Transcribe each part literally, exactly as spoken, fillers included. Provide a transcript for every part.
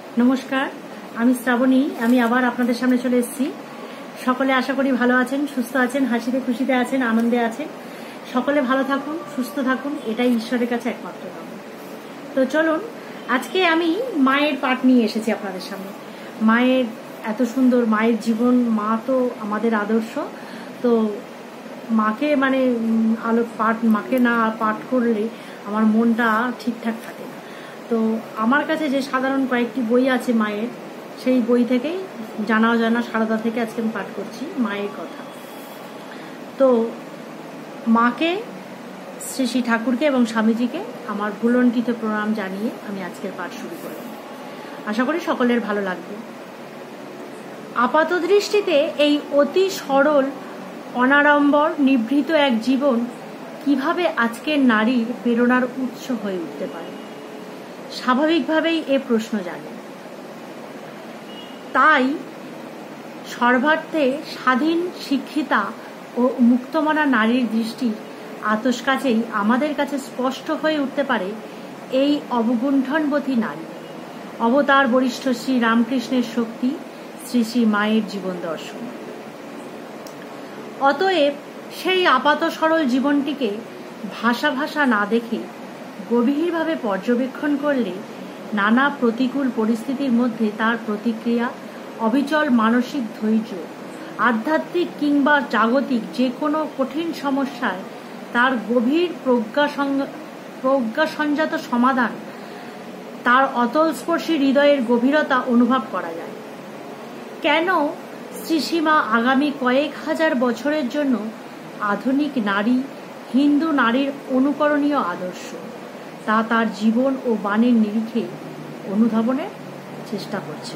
নমস্কার, আমি শ্রাবণী। আমি আবার আপনাদের সামনে চলে এসেছি। সকলে আশা করি ভালো আছেন, সুস্থ আছেন, হাসিতে খুশিতে আছেন, আনন্দে আছেন। সকলে ভালো থাকুন, সুস্থ থাকুন, এটাই ঈশ্বরের কাছে একমাত্র কামনা। তো চলুন, আজকে আমি মায়ের পাঠ নিয়ে এসেছি আপনাদের সামনে। মায়ের এত সুন্দর, মায়ের জীবন, মা তো আমাদের আদর্শ। তো মাকে মানে আলো পাঠ মাকে না পাঠ করলে আমার মনটা ঠিকঠাক থাকে না। তো আমার কাছে যে সাধারণ কয়েকটি বই আছে মায়ের, সেই বই থেকেই জানা অজানা সারদা থেকে আজকে আমি পাঠ করছি মায়ের কথা। তো মাকে, শ্রী শ্রী ঠাকুরকে এবং স্বামীজিকে আমার ভুলণ্ঠিত প্রণাম জানিয়ে আমি আজকের পাঠ শুরু করলাম। আশা করি সকলের ভালো লাগবে। আপাত দৃষ্টিতে এই অতি সরল, অনাড়ম্বর, নিভৃত এক জীবন কিভাবে আজকের নারীর প্রেরণার উৎস হয়ে উঠতে পারে, স্বাভাবিকভাবেই এ প্রশ্ন জাগে। তাই সর্বার্থে স্বাধীন, শিক্ষিতা ও মুক্তমনা নারীর দৃষ্টির আতস কাছেই আমাদের কাছে স্পষ্ট হয়ে উঠতে পারে এই অবগুণ্ঠনবতী নারী, অবতার বরিষ্ঠ শ্রী রামকৃষ্ণের শক্তি, শ্রী শ্রী মায়ের জীবন দর্শন। অতএব সেই আপাত সরল জীবনটিকে ভাষা ভাষা না দেখে গভীরভাবে পর্যবেক্ষণ করলে নানা প্রতিকূল পরিস্থিতির মধ্যে তার প্রতিক্রিয়া, অবিচল মানসিক ধৈর্য, আধ্যাত্মিক কিংবা জাগতিক যে কোনো কঠিন সমস্যায় তার গভীর প্রজ্ঞা প্রজ্ঞা সঞ্জাত সমাধান, তার অতলস্পর্শী হৃদয়ের গভীরতা অনুভব করা যায়। কেন শ্রীসীমা আগামী কয়েক হাজার বছরের জন্য আধুনিক নারী, হিন্দু নারীর অনুকরণীয় আদর্শ, তা তার জীবন ও বাণীর নিরিখে অনুধাবনের চেষ্টা করছে।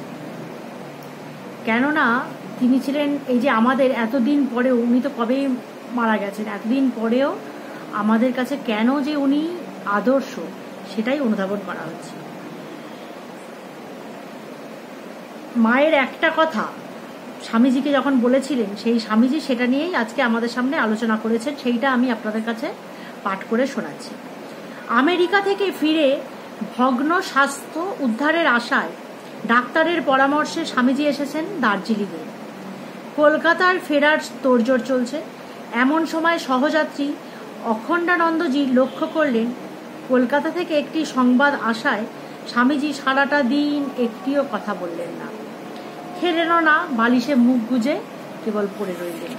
কেননা তিনি ছিলেন, এই যে আমাদের এতদিন পরেও, উনি তো কবেই মারা গেছেন, এতদিন পরেও আমাদের কাছে কেন যে উনি আদর্শ, সেটাই অনুধাবন করা হচ্ছে। মায়ের একটা কথা স্বামীজিকে যখন বলেছিলেন, সেই স্বামীজি সেটা নিয়েই আজকে আমাদের সামনে আলোচনা করেছেন, সেইটা আমি আপনাদের কাছে পাঠ করে শোনাচ্ছি। আমেরিকা থেকে ফিরে ভগ্ন স্বাস্থ্য উদ্ধারের আশায় ডাক্তারের পরামর্শে স্বামীজি এসেছেন দার্জিলিংয়ে। কলকাতার ফেরার তোড়জোড় চলছে। এমন সময় সহযাত্রী অখণ্ডানন্দজি লক্ষ্য করলেন কলকাতা থেকে একটি সংবাদ আসায় স্বামীজি সারাটা দিন একটিও কথা বললেন না, খেলেনও না, বালিশে মুখ গুজে কেবল পড়ে রইলেন।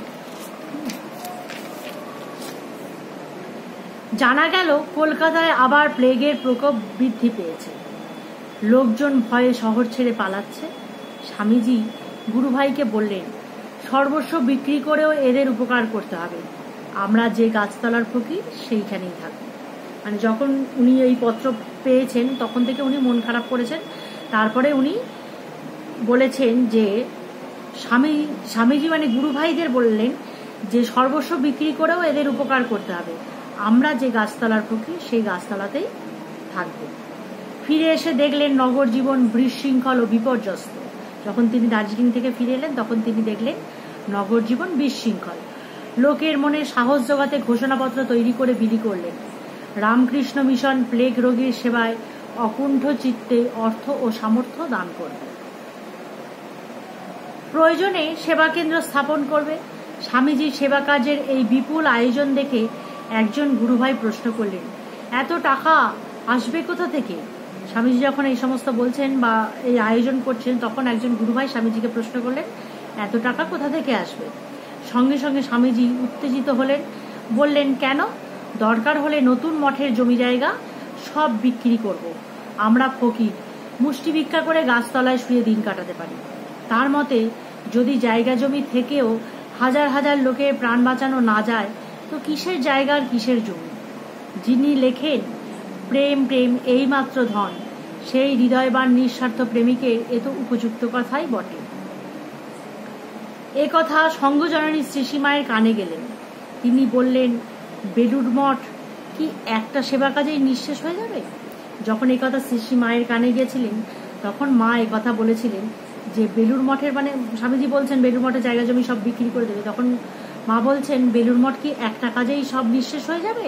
জানা গেল কলকাতায় আবার প্লেগের প্রকোপ বৃদ্ধি পেয়েছে। লোকজন ভয়ে শহর ছেড়ে পালাচ্ছে। স্বামীজি গুরুভাইকে বললেন, সর্বস্ব বিক্রি করেও এদের উপকার করতে হবে। আমরা যে গাছতলার ফকির সেইখানেই থাকবো। মানে যখন উনি এই পত্র পেয়েছেন তখন থেকে উনি মন খারাপ করেছেন। তারপরে উনি বলেছেন যে স্বামী স্বামীজি মানে গুরুভাইদের বললেন যে সর্বস্ব বিক্রি করেও এদের উপকার করতে হবে। আমরা যে গাছতলার ফকির সেই গাছতলাতেই থাকব। ফিরে এসে দেখলেন নগর জীবন বিশৃঙ্খল ও বিপর্যস্ত। যখন তিনি দার্জিলিং থেকে ফিরে এলেন তখন তিনি দেখলেন নগর জীবন বিশৃঙ্খল। লোকের মনে সাহস জোগাতে ঘোষণাপত্র তৈরি করে বিলি করলেন। রামকৃষ্ণ মিশন প্লেগ রোগীর সেবায় অকুণ্ঠ চিত্তে অর্থ ও সামর্থ্য দান করবে। প্রয়োজনে সেবা কেন্দ্র স্থাপন করবে। স্বামীজির সেবা কাজের এই বিপুল আয়োজন দেখে একজন গুরুভাই প্রশ্ন করলেন, এত টাকা আসবে কোথা থেকে? স্বামীজি যখন এই সমস্ত বলছেন বা এই আয়োজন করছেন, তখন একজন গুরুভাই স্বামীজিকে প্রশ্ন করলেন, এত টাকা কোথা থেকে আসবে? সঙ্গে সঙ্গে স্বামীজি উত্তেজিত হলেন, বললেন, কেন? দরকার হলে নতুন মঠের জমি জায়গা সব বিক্রি করব। আমরা ফকির, মুষ্টি ভিক্ষা করে গাছতলায় শুয়ে দিন কাটাতে পারি। তার মতে যদি জায়গা জমি থেকেও হাজার হাজার লোকের প্রাণ বাঁচানো না যায়, তো কিসের জায়গার কিসের জমি? যিনি লেখেন প্রেম প্রেম এই মাত্র ধন, সেই হৃদয়বান নিঃস্বার্থ প্রেমিকের এ তো উপযুক্ত কথাই বটে। এ কথা সঙ্গজননী শ্রীসীমায়ের কানে গেলেন। তিনি বললেন, বেলুড় মঠ কি একটা সেবা কাজেই নিঃশেষ হয়ে যাবে? যখন এই কথা শ্রীসীমায়ের কানে গিয়েছিলেন তখন মা এ কথা বলেছিলেন যে বেলুড় মঠের, মানে স্বামীজি বলছেন বেলুড় মঠের জায়গা জমি সব বিক্রি করে দেবে। তখন মা বলছেন, বেলুড় মঠ কি একটা কাজেই সব নিঃশেষ হয়ে যাবে?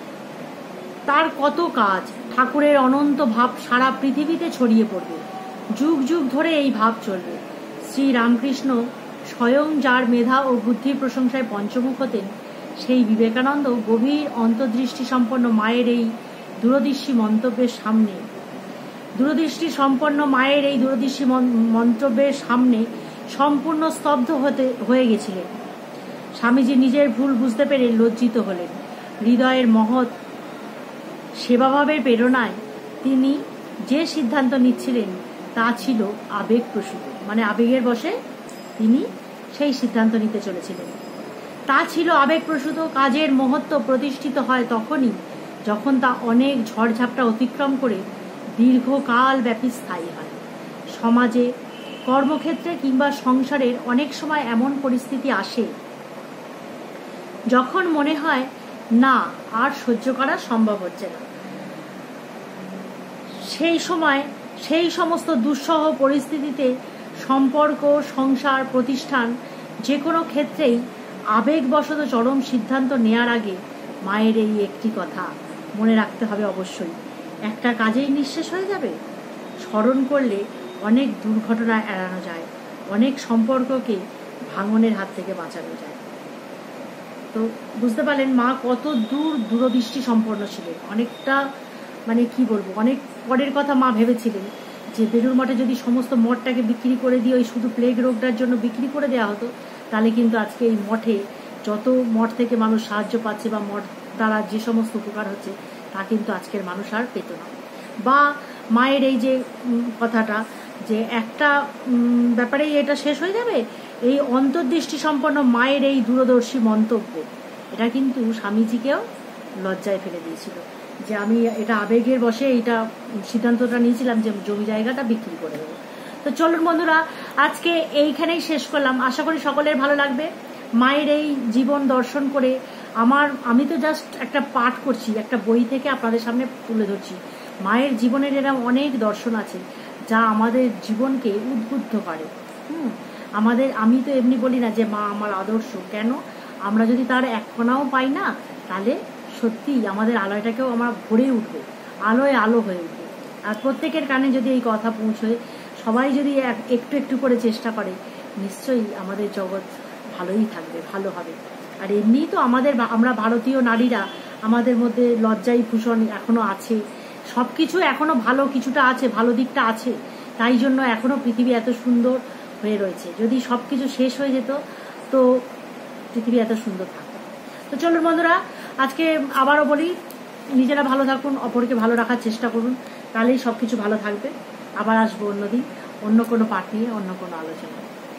তার কত কাজ, ঠাকুরের অনন্ত ভাব সারা পৃথিবীতে ছড়িয়ে পড়বে। যুগ যুগ ধরে এই ভাব চলবে। শ্রী রামকৃষ্ণ স্বয়ং যার মেধা ও বুদ্ধির প্রশংসায় পঞ্চমুখ হতেন, সেই বিবেকানন্দ গভীর অন্তর্দৃষ্টি সম্পন্ন মায়ের এই দূরদৃষ্টি মন্তব্যের সামনে দূরদৃষ্টি সম্পন্ন মায়ের এই দূরদৃষ্টি মন্তব্যের সামনে সম্পূর্ণ স্তব্ধ হতে হয়ে গেছিলেন। স্বামীজি নিজের ভুল বুঝতে পেরে লজ্জিত হলেন। হৃদয়ের মহৎ সেবাভাবের প্রেরণায় তিনি যে সিদ্ধান্ত নিচ্ছিলেন তা ছিল আবেগপ্রসূত, মানে আবেগের বশে তিনি সেই সিদ্ধান্ত নিতে চলেছিলেন। তা ছিল আবেগপ্রসূত। কাজের মহত্ব প্রতিষ্ঠিত হয় তখনই যখন তা অনেক ঝড়ঝাপটা অতিক্রম করে দীর্ঘকাল ব্যাপী স্থায়ী হয়। সমাজে, কর্মক্ষেত্রে কিংবা সংসারের অনেক সময় এমন পরিস্থিতি আসে যখন মনে হয় না আর সহ্য করা সম্ভব হচ্ছে না। সেই সময় সেই সমস্ত দুঃসহ পরিস্থিতিতে সম্পর্ক, সংসার, প্রতিষ্ঠান যে কোনো ক্ষেত্রেই আবেগবশত চরম সিদ্ধান্ত নেয়ার আগে মায়ের এই একটি কথা মনে রাখতে হবে অবশ্যই, একটা কাজেই নিঃশেষ হয়ে যাবে। স্মরণ করলে অনেক দুর্ঘটনা এড়ানো যায়, অনেক সম্পর্ককে ভাঙনের হাত থেকে বাঁচানো যায়। তো বুঝতে পারলেন মা কত দূর দূরদৃষ্টি সম্পন্ন ছিলেন। অনেকটা মানে কি বলবো, অনেক পরের কথা মা ভেবেছিলেন যে বেলুড় মঠে যদি সমস্ত মঠটাকে বিক্রি করে দিয়ে ওই শুধু প্লেগ রোগটার জন্য বিক্রি করে দেওয়া হতো, তাহলে কিন্তু আজকে এই মঠে যত মঠ থেকে মানুষ সাহায্য পাচ্ছে বা মঠ দ্বারা যে সমস্ত উপকার হচ্ছে তা কিন্তু আজকের মানুষ আর পেত না। বা মায়ের এই যে কথাটা যে একটা ব্যাপারেই এটা শেষ হয়ে যাবে, এই অন্তর্দৃষ্টি সম্পন্ন মায়ের এই দূরদর্শী মন্তব্য, এটা কিন্তু স্বামীজিকেও লজ্জায় ফেলে দিয়েছিল যে আমি এটা আবেগের বশে এইটা সিদ্ধান্তটা নিয়েছিলাম যে জমি জায়গাটা বিক্রি করে দেবো। তো চলুন বন্ধুরা, আজকে এইখানেই শেষ করলাম। আশা করি সকলের ভালো লাগবে। মায়ের এই জীবন দর্শন করে আমার আমি তো জাস্ট একটা পাঠ করছি, একটা বই থেকে আপনাদের সামনে তুলে ধরছি। মায়ের জীবনের এরকম অনেক দর্শন আছে যা আমাদের জীবনকে উদ্বুদ্ধ করে। হুম আমাদের আমি তো এমনি বলি না যে মা আমার আদর্শ, কেন আমরা যদি তার এক কোণাও পাই না, তাহলে সত্যি আমাদের আলোয়টাকেও আমরা ভরে উঠবে, আলোয় আলো হয়ে উঠবে। আর প্রত্যেকের কানে যদি এই কথা পৌঁছয়, সবাই যদি একটু একটু করে চেষ্টা করে, নিশ্চয়ই আমাদের জগৎ ভালোই থাকবে, ভালো হবে। আর এমনিই তো আমাদের আমরা ভারতীয় নারীরা, আমাদের মধ্যে লজ্জাই ভূষণ এখনো আছে, সব কিছু এখনো ভালো কিছুটা আছে, ভালো দিকটা আছে, তাই জন্য এখনো পৃথিবী এত সুন্দর হয়ে রয়েছে। যদি সব কিছু শেষ হয়ে যেত তো পৃথিবী এত সুন্দর থাকতো। তো চলুন বন্ধুরা, আজকে আবারও বলি, নিজেরা ভালো থাকুন, অপরকে ভালো রাখার চেষ্টা করুন, তাহলেই সব কিছু ভালো থাকবে। আবার আসবো অন্যদিন অন্য কোনো পাঠ নিয়ে, অন্য কোনো আলোচনা।